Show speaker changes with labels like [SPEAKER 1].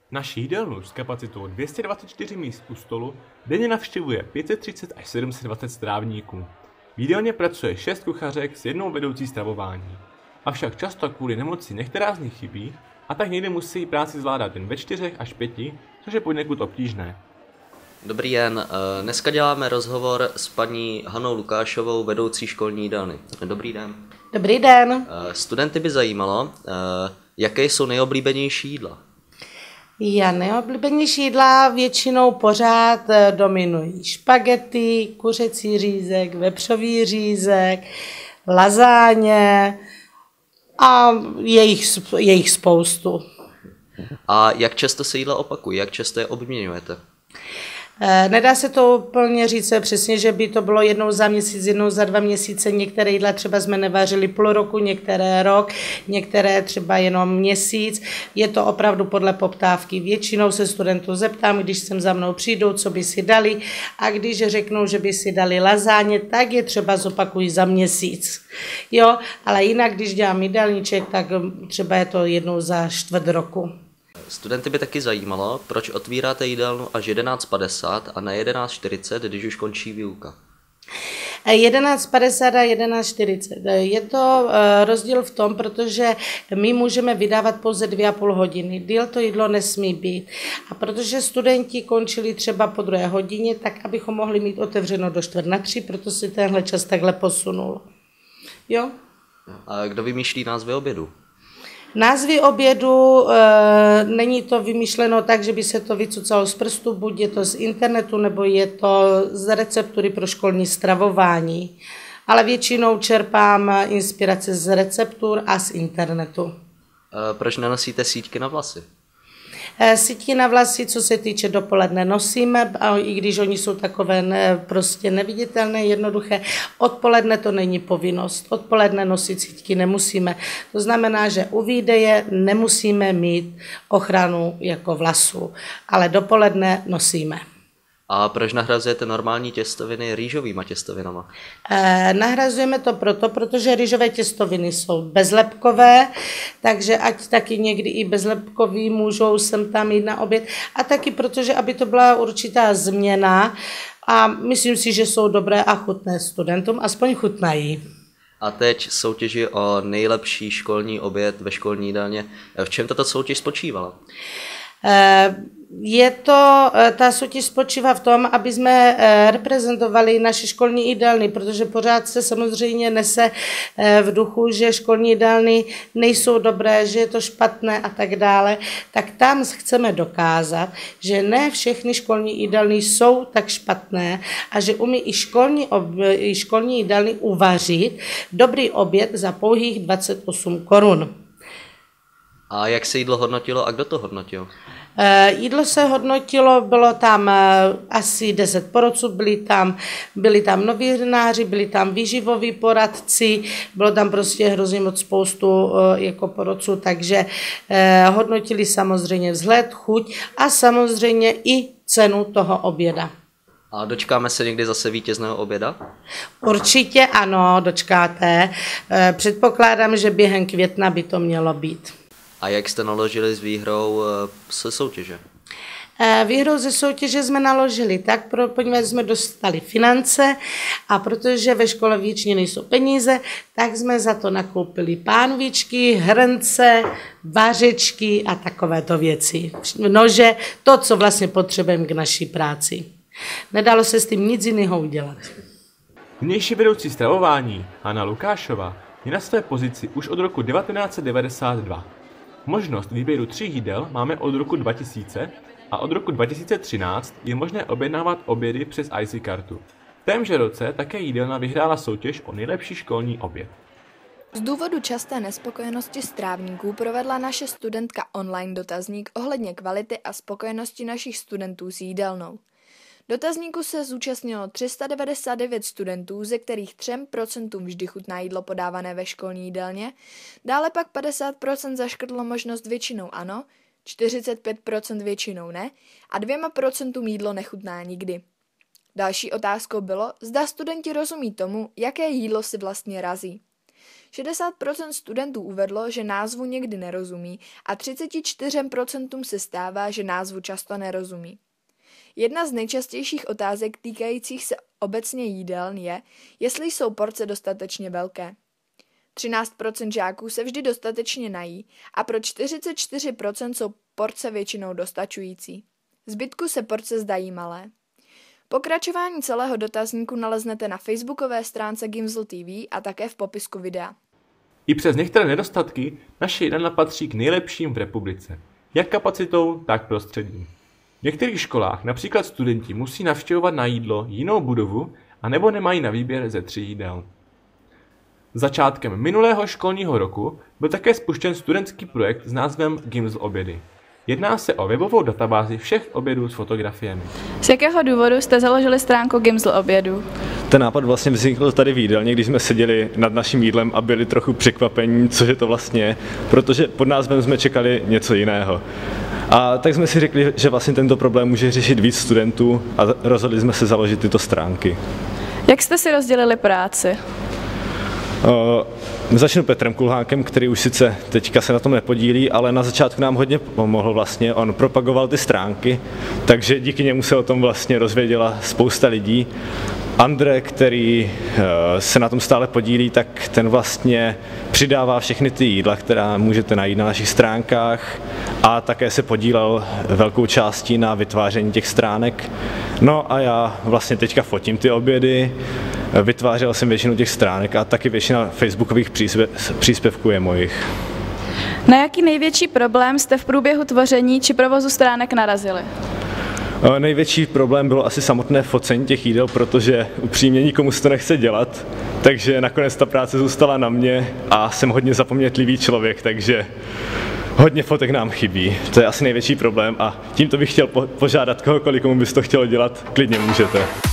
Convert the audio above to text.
[SPEAKER 1] Naši jídelnu s kapacitou 224 míst u stolu denně navštěvuje 530 až 720 strávníků. V jídelně pracuje 6 kuchařek s jednou vedoucí stravování. Avšak často kvůli nemoci některá z nich chybí a tak někdy musí práci zvládat jen ve 4 až 5, což je poněkud obtížné.
[SPEAKER 2] Dobrý den, dneska děláme rozhovor s paní Hanou Lukášovou, vedoucí školní jídelny. Dobrý den.
[SPEAKER 3] Dobrý den.
[SPEAKER 2] Studenty by zajímalo, jaké jsou nejoblíbenější jídla?
[SPEAKER 3] Nejoblíbenější jídla většinou pořád dominují. Špagety, kuřecí řízek, vepřový řízek, lazáně a jejich spoustu.
[SPEAKER 2] A jak často se jídla opakují, jak často je obměňujete?
[SPEAKER 3] Nedá se to úplně říct přesně, že by to bylo jednou za měsíc, jednou za 2 měsíce. Některé jídla třeba jsme nevařili půl roku, některé rok, některé třeba jenom měsíc. Je to opravdu podle poptávky. Většinou se studentů zeptám, když sem za mnou přijdou, co by si dali, a když řeknou, že by si dali lazáně, tak je třeba zopakují za měsíc. Jo, ale jinak, když dělám jídelníček, tak třeba je to jednou za 4 roku.
[SPEAKER 2] Studenty by taky zajímalo, proč otvíráte jídelnu až 11:50 a ne 11:40, když už končí výuka.
[SPEAKER 3] 11:50 a 11:40. Je to rozdíl v tom, protože my můžeme vydávat pouze 2,5 hodiny. Díl to jídlo nesmí být. A protože studenti končili třeba po 2 hodině, tak abychom mohli mít otevřeno do 2:45, proto si tenhle čas takhle posunul. Jo?
[SPEAKER 2] A kdo vymýšlí názvy obědu?
[SPEAKER 3] Názvy obědu není to vymýšleno tak, že by se to vycucalo z prstu, buď je to z internetu, nebo je to z receptury pro školní stravování. Ale většinou čerpám inspirace z receptur a z internetu.
[SPEAKER 2] Proč nenosíte síťky na vlasy?
[SPEAKER 3] Sítí na vlasy, co se týče dopoledne, nosíme, i když oni jsou takové prostě neviditelné, jednoduché. Odpoledne to není povinnost. Odpoledne nosit sítky nemusíme. To znamená, že u výdeje nemusíme mít ochranu jako vlasů, ale dopoledne nosíme.
[SPEAKER 2] A proč nahrazujete normální těstoviny rýžovýma těstovinama?
[SPEAKER 3] Nahrazujeme to protože rýžové těstoviny jsou bezlepkové, takže ať taky někdy i bezlepkový můžou sem tam jít na oběd. A taky protože, aby to byla určitá změna, a myslím si, že jsou dobré a chutné studentům, aspoň chutnají.
[SPEAKER 2] A teď soutěži o nejlepší školní oběd ve školní jídelně. V čem tato soutěž spočívala?
[SPEAKER 3] Ta soutěž spočívá v tom, aby jsme reprezentovali naše školní jídelny, protože pořád se samozřejmě nese v duchu, že školní jídelny nejsou dobré, že je to špatné a tak dále. Tak tam chceme dokázat, že ne všechny školní jídelny jsou tak špatné a že umí i školní jídelny uvařit dobrý oběd za pouhých 28 korun.
[SPEAKER 1] A jak se jídlo hodnotilo a kdo to hodnotil?
[SPEAKER 3] Jídlo se hodnotilo, bylo tam asi 10 porodců, byli tam novináři, byli tam výživoví poradci, bylo tam prostě hrozně moc spoustu jako porodců, takže hodnotili samozřejmě vzhled, chuť a samozřejmě i cenu toho oběda.
[SPEAKER 2] A dočkáme se někdy zase vítězného oběda?
[SPEAKER 3] Určitě ano, dočkáte. Předpokládám, že během května by to mělo být.
[SPEAKER 2] A jak jste naložili s výhrou ze soutěže?
[SPEAKER 3] Výhrou ze soutěže jsme naložili tak, poněvadž jsme dostali finance a protože ve škole většině nejsou peníze, tak jsme za to nakoupili pánvičky, hrnce, vařečky a takovéto věci. Nože, to, co vlastně potřebujeme k naší práci. Nedalo se s tím nic jiného udělat.
[SPEAKER 1] Nynější vedoucí stravování Hana Lukášová je na své pozici už od roku 1992. Možnost výběru 3 jídel máme od roku 2000 a od roku 2013 je možné objednávat obědy přes IC kartu. V témže roce také jídelna vyhrála soutěž o nejlepší školní oběd.
[SPEAKER 4] Z důvodu časté nespokojenosti strávníků provedla naše studentka online dotazník ohledně kvality a spokojenosti našich studentů s jídelnou. Dotazníku se zúčastnilo 399 studentů, ze kterých 3% vždy chutná jídlo podávané ve školní jídelně, dále pak 50% zaškrtlo možnost většinou ano, 45% většinou ne a 2% jídlo nechutná nikdy. Další otázkou bylo, zda studenti rozumí tomu, jaké jídlo si vlastně razí. 60% studentů uvedlo, že názvu někdy nerozumí a 34% se stává, že názvu často nerozumí. Jedna z nejčastějších otázek týkajících se obecně jídeln je, jestli jsou porce dostatečně velké. 13% žáků se vždy dostatečně nají a pro 44% jsou porce většinou dostačující. Zbytku se porce zdají malé. Pokračování celého dotazníku naleznete na facebookové stránce Gimsl TV a také v popisku videa.
[SPEAKER 1] I přes některé nedostatky naše jídelna patří k nejlepším v republice, jak kapacitou, tak prostředím. V některých školách například studenti musí navštěvovat na jídlo jinou budovu anebo nemají na výběr ze 3 jídel. Začátkem minulého školního roku byl také spuštěn studentský projekt s názvem Gimsl obědy. Jedná se o webovou databázi všech obědů s fotografiemi.
[SPEAKER 5] Z jakého důvodu jste založili stránku Gimsl obědů?
[SPEAKER 6] Ten nápad vlastně vznikl tady v jídelně, když jsme seděli nad naším jídlem a byli trochu překvapení, co je to vlastně, protože pod názvem jsme čekali něco jiného. A tak jsme si řekli, že vlastně tento problém může řešit víc studentů a rozhodli jsme se založit tyto stránky.
[SPEAKER 5] Jak jste si rozdělili práci?
[SPEAKER 6] Začnu Petrem Kulhánkem, který už sice teďka se na tom nepodílí, ale na začátku nám hodně pomohl vlastně, on propagoval ty stránky, takže díky němu se o tom vlastně rozvěděla spousta lidí. Andre, který se na tom stále podílí, tak ten vlastně přidává všechny ty jídla, která můžete najít na našich stránkách a také se podílel velkou částí na vytváření těch stránek. No a já vlastně teďka fotím ty obědy, vytvářel jsem většinu těch stránek a taky většina facebookových příspěvků je mojich.
[SPEAKER 5] Na jaký největší problém jste v průběhu tvoření či provozu stránek narazili?
[SPEAKER 6] Největší problém bylo asi samotné focení těch jídel, protože upřímně nikomu se to nechce dělat, takže nakonec ta práce zůstala na mě a jsem hodně zapomnětlivý člověk, takže hodně fotek nám chybí. To je asi největší problém a tímto bych chtěl požádat kohokoliv, komu bys to chtělo dělat, klidně můžete.